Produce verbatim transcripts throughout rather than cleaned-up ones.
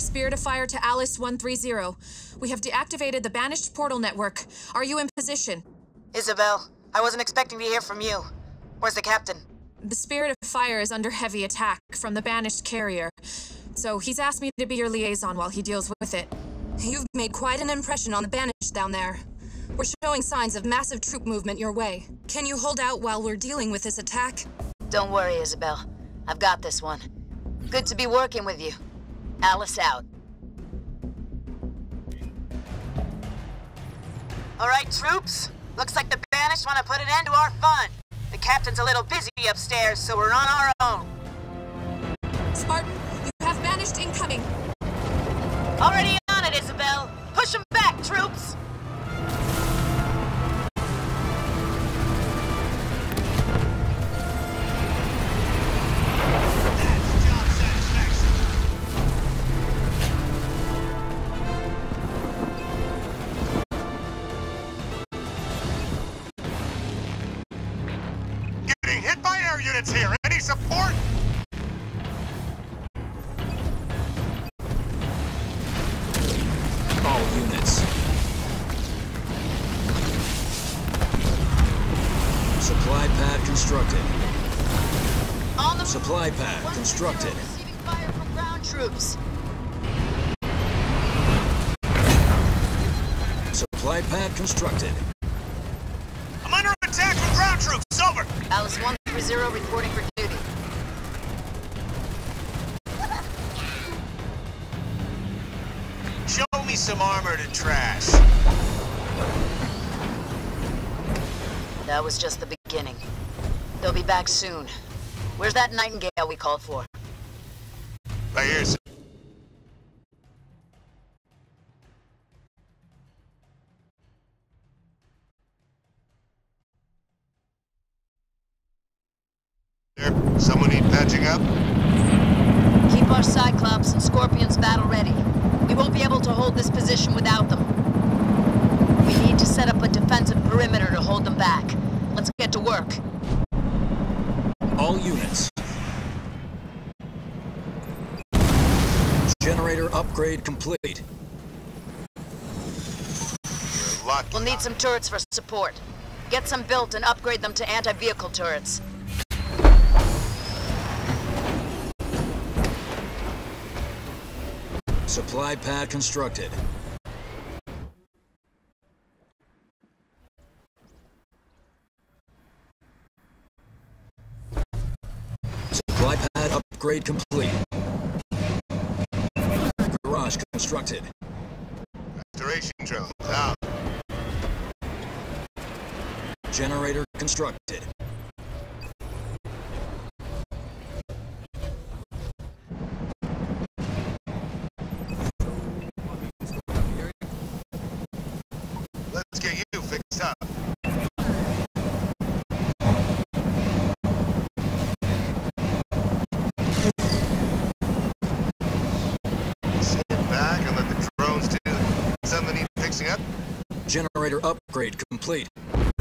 Spirit of Fire to Alice one three zero. We have deactivated the Banished Portal Network. Are you in position? Isabel, I wasn't expecting to hear from you. Where's the captain? The Spirit of Fire is under heavy attack from the Banished Carrier, so he's asked me to be your liaison while he deals with it. You've made quite an impression on the Banished down there. We're showing signs of massive troop movement your way. Can you hold out while we're dealing with this attack? Don't worry, Isabel. I've got this one. Good to be working with you. Alice out. All right, troops. Looks like the Banished want to put an end to our fun. The captain's a little busy upstairs, so we're on our own. Spartan, you have Banished incoming. Already on it, Isabel. Push them back, troops. Getting hit by air units here. Any support? All units. Supply pad constructed. On the Supply pad constructed. Receiving fire from ground troops. Supply pad constructed. I'm under attack from ground troops. Over. Alice one three zero reporting for duty. Show me some armored and trash. That was just the beginning. They'll be back soon. Where's that Nightingale we called for? Right here, sir. Someone need patching up? Keep our Cyclops and Scorpions battle ready. We won't be able to hold this position without them. We need to set up a defensive perimeter to hold them back. Let's get to work. All units. Generator upgrade complete. You're lucky. We'll need some turrets for support. Get some built and upgrade them to anti-vehicle turrets. Supply pad constructed. Supply pad upgrade complete. Garage constructed. Restoration drone out. Generator constructed. Let's get you fixed up. Sit back and let the drones do something need fixing up. Generator upgrade complete.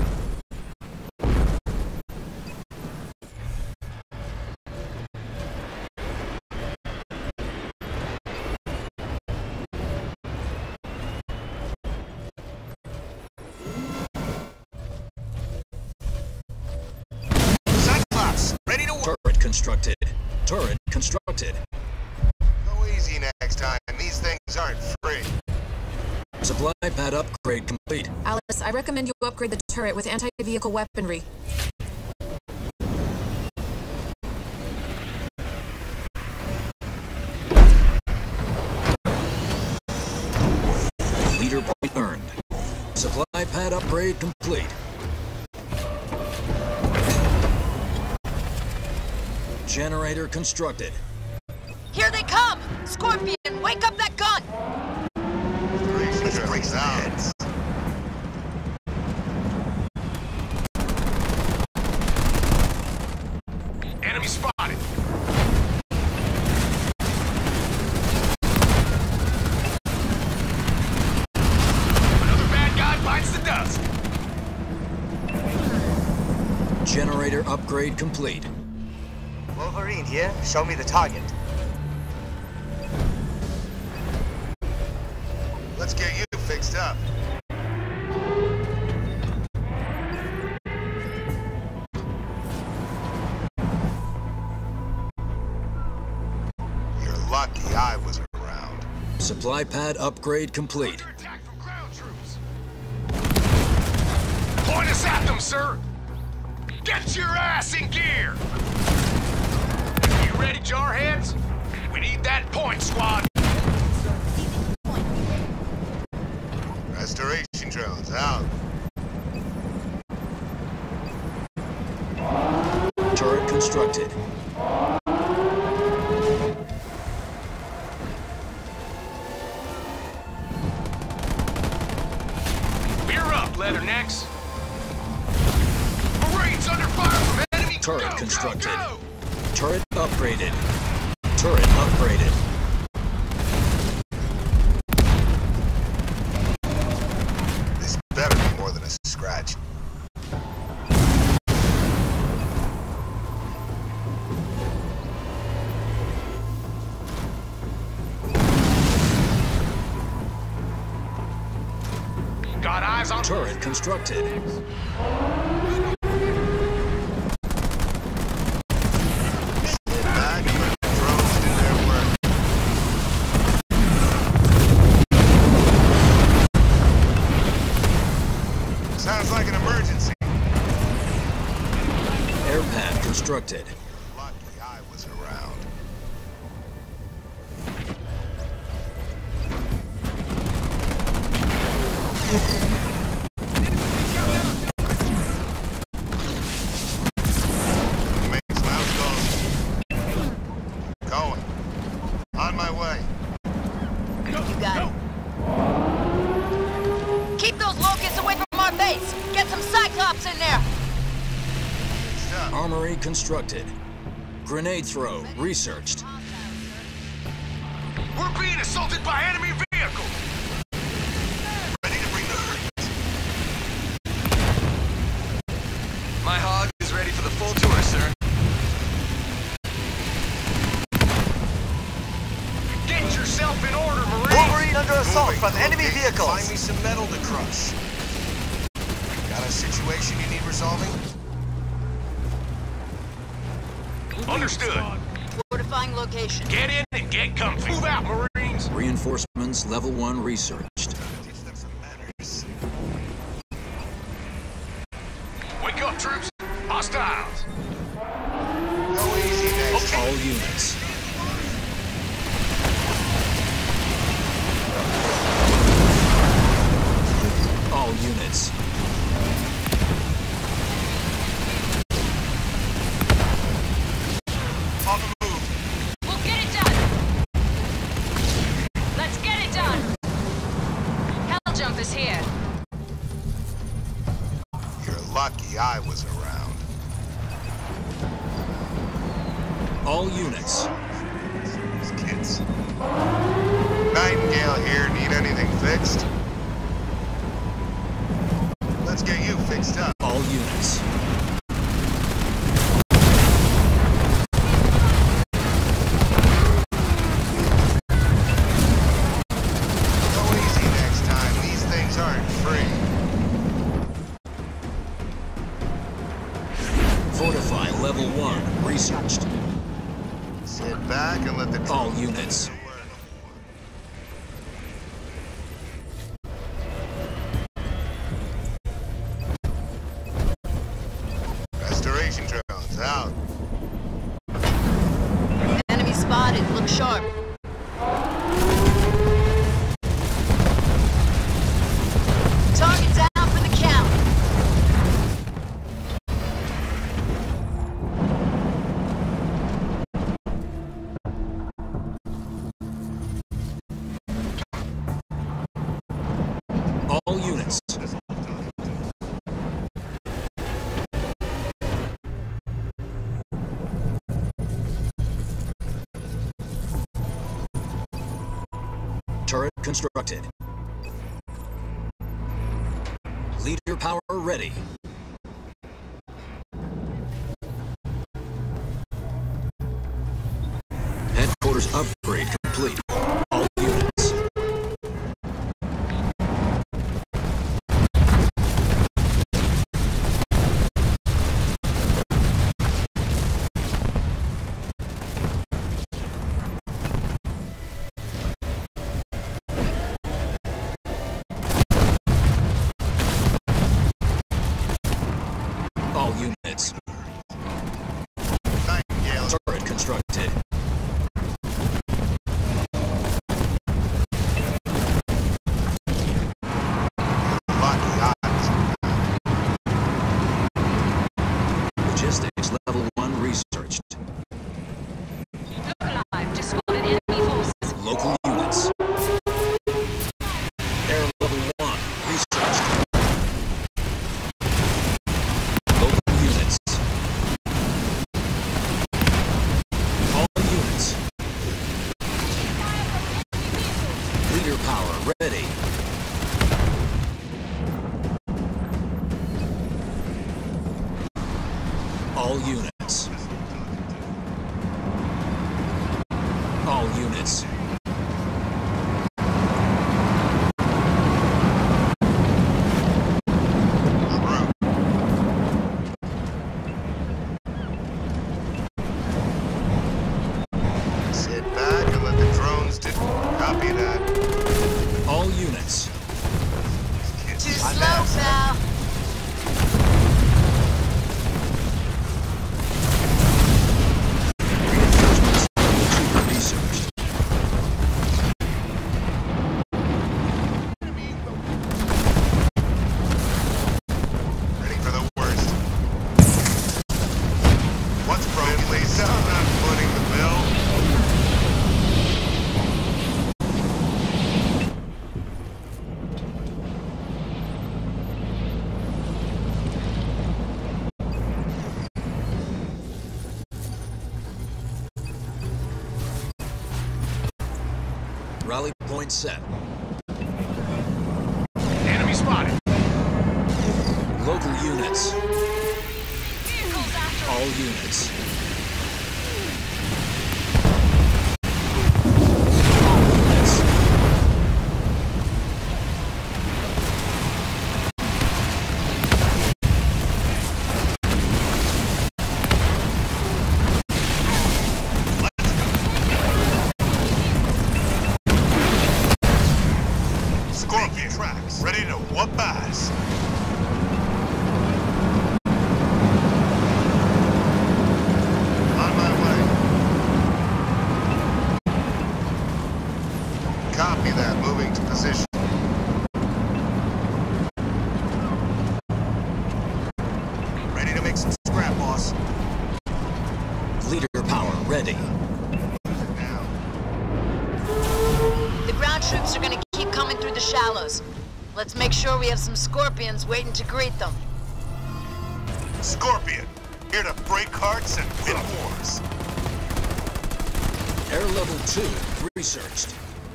Turret constructed. Turret constructed. Go easy next time. These things aren't free. Supply pad upgrade complete. Alice, I recommend you upgrade the turret with anti-vehicle weaponry. Leader point earned. Supply pad upgrade complete. Generator constructed. Here they come! Scorpion, wake up that gun! Let's break some heads. Enemy spotted. Another bad guy bites the dust. Generator upgrade complete. Wolverine here. Show me the target. Let's get you fixed up. You're lucky I was around. Supply pad upgrade complete. Under attack from ground troops. Point us at them, sir. Get your ass in gear. You ready, jarheads? We need that point, squad. Restoration drones out. Turret constructed. We're up, Leathernecks. Marines under fire from enemy. Turret go, constructed. Go, go. Turret upgraded. Turret upgraded. This better be more than a scratch. Got eyes on Turret constructed. Back and let the drones do their work. Sounds like an emergency. Air pad constructed. Lucky I was around. Makes loud calls. Going. On my way. You got it. Keep those locusts away from our base! Get some Cyclops in there! Stop. Armory constructed. Grenade throw researched. We're being assaulted by enemy vehicles. Ready to bring the hurt. My hog is ready for the full tour, sir. Get yourself in order, Marine! Wolverine under assault Moving. from enemy Okay, vehicles. Find me some metal to crush. Got a situation you need resolving? Understood. Fortifying location. Get in and get comfy. Move out, Marines! Reinforcements level one researched. Teach them some manners. Wake up, troops! Hostiles! Go easy next. All units. All units. On the move. We'll get it done! Let's get it done! Hell jump is here. You're lucky I was around. All units. These kids. Nightingale here. Need anything fixed? Let's get you fixed up. All units. Go easy next time. These things aren't free. Fortify level one researched. Sit back and let the All drones units. do their work. Restoration drones out. Enemy spotted. Look sharp. Target down for the count. All units. Turret constructed. Leader power ready. Headquarters upgrade complete. All units. ready. All units. All units. Sit back and let the drones do. Copy that. All units. Too slow, pal. Researched. Ready for the worst. What's broken, Lisa? I'm not footing the bill. Rally point set. Enemy spotted. Local units. All units. All units. Scorpion tracks. Ready to whoop ass. On my way. Copy that. Moving to position. Ready to make some scrap, boss. Leader power ready. Now. The ground troops are gonna keep coming through the shallows. Let's make sure we have some Scorpions waiting to greet them. Scorpion. Here to break hearts and win wars. Air level two researched.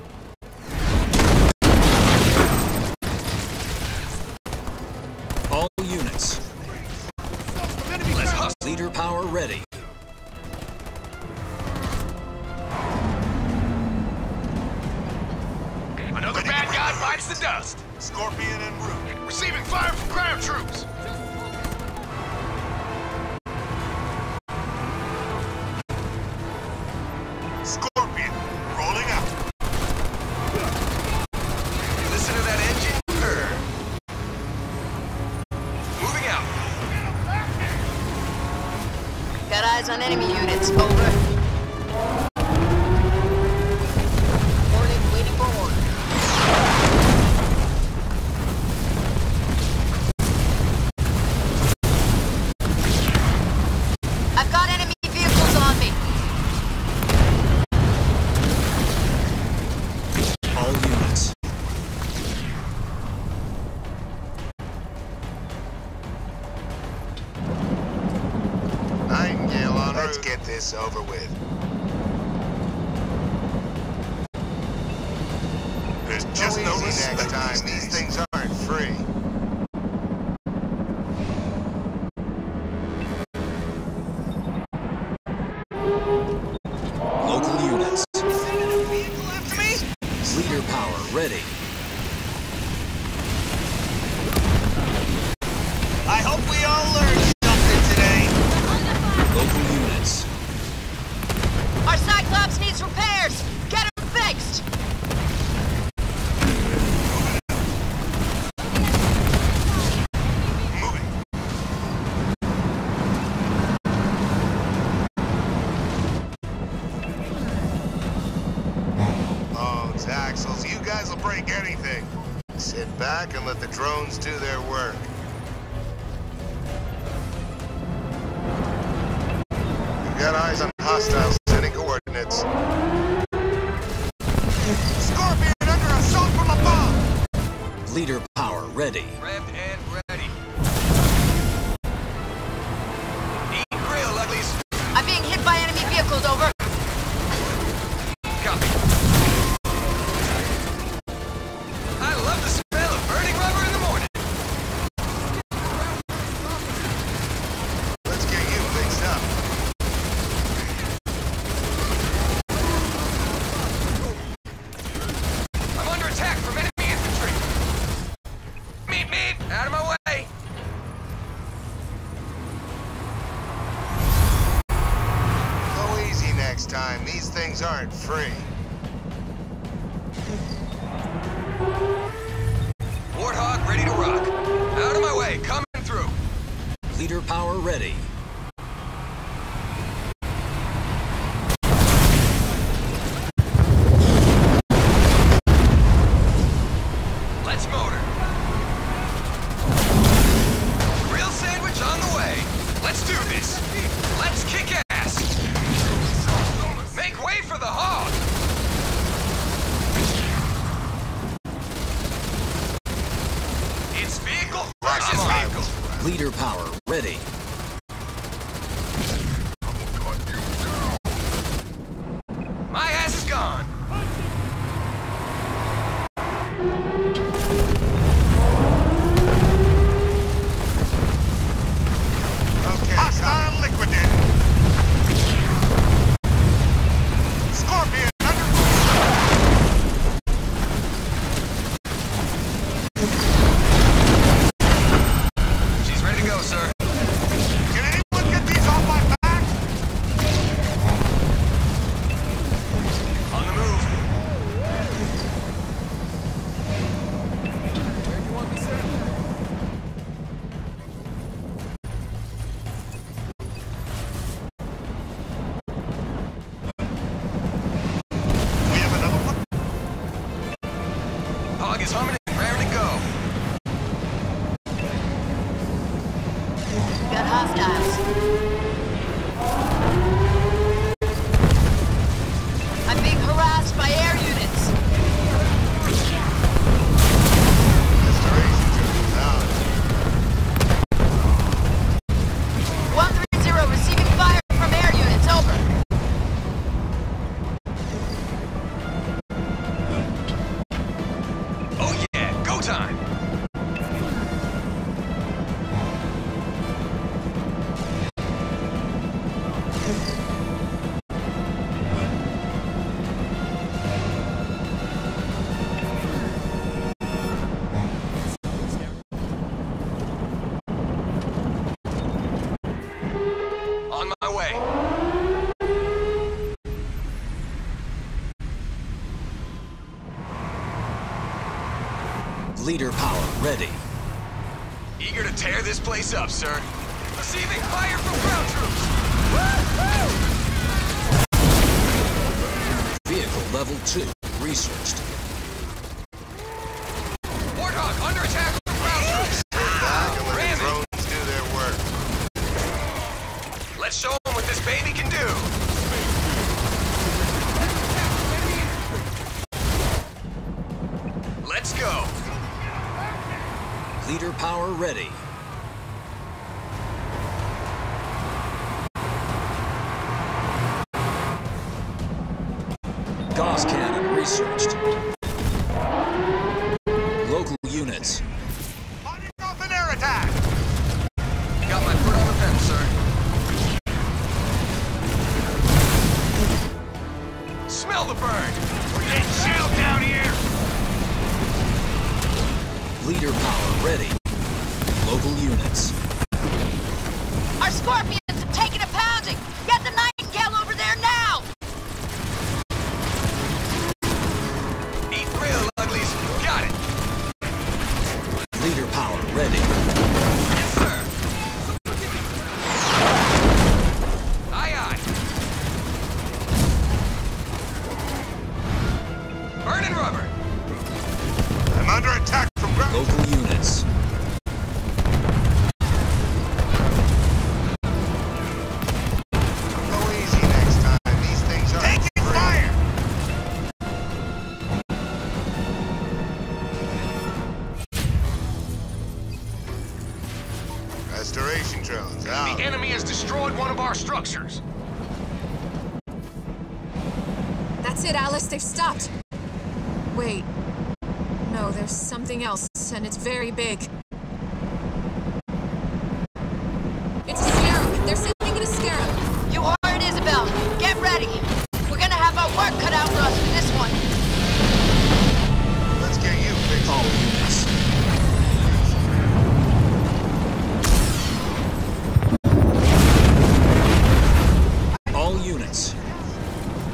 All units. Let's hustle. Leader power ready. Another Ready bad to guy bring bites the the dust. Scorpion en route. Receiving fire from ground troops. Scorpion. Rolling out. Listen to that engine purr. Moving out. Got eyes on enemy units. Over. Hornet waiting for order. I've got enemy vehicles on me. All units. Nightingale on Let's route. Get this over with. There's just no, no respect next time. These things aren't free. Local units. Leader power ready. I hope we all learned something today. Local units. Our Cyclops needs repairs. Get him fixed. Moving. Oh, Taxels, you guys will break anything. Sit back and let the drones do their work. We've got eyes on hostiles sending coordinates. Scorpion under assault from above! Leader power ready. Prepped and ready. Eat grill, uglies. I'm being hit by enemy vehicles. Over. Copy. time, these things aren't free. Warthog ready to rock. Out of my way, coming through. Leader power ready. Let's motor. Grill sandwich on the way. Let's do this. Let's kick ass. Make way for the hog. It's vehicle versus vehicle. Leader power ready. My ass is gone. Okay, hostile liquidated. Scorpion under. She's ready to go, sir. Can anyone get these off my back? On the move. We have another one. Hog is humming and raring to go. Got hostiles. I'm being harassed by air units. Restoration troops out. one three zero receiving fire from air units. Over. Oh yeah, go time. On my way. Leader power ready. Eager to tear this place up, sir. Receiving fire from ground troops. Vehicle level two researched. Warthog under attack from ground troops. Back and let the Ramming. drones do their work. Let's show them what this baby can do. Let's go. Leader power ready. Gauss cannon researched. Local units. Fighting off an air attack. Got my foot on the fence, sir. Smell the burn. We're getting shelled down here. Leader power ready. Local units. Our Scorpions have taken a pounding. Get the Nightingale over there now. Eat thrill, uglies. Got it. Leader power ready. Yes, sir. Aye, aye. Burning rubber. I'm under attack from ground. Local units. Go easy next time. These things are taking fire. Restoration drones out. The enemy has destroyed one of our structures. That's it, Alice. They've stopped. Wait. No, there's something else, and it's very big. It's a scarab. They're sending it a scarab. You heard Isabel. Get ready. We're gonna have our work cut out for us for this one. Let's get you fixed. All units. All units.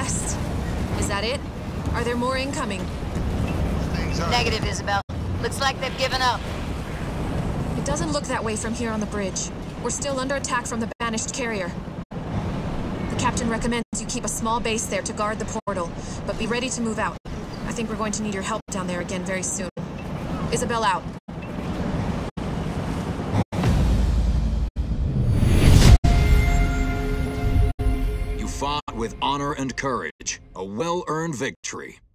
west. Is that it? Are there more incoming? Things are... Negative, Isabel. Looks like they've given up. It doesn't look that way from here on the bridge. We're still under attack from the banished carrier. The captain recommends you keep a small base there to guard the portal, but be ready to move out. I think we're going to need your help down there again very soon. Isabel out. You fought with honor and courage. A well-earned victory.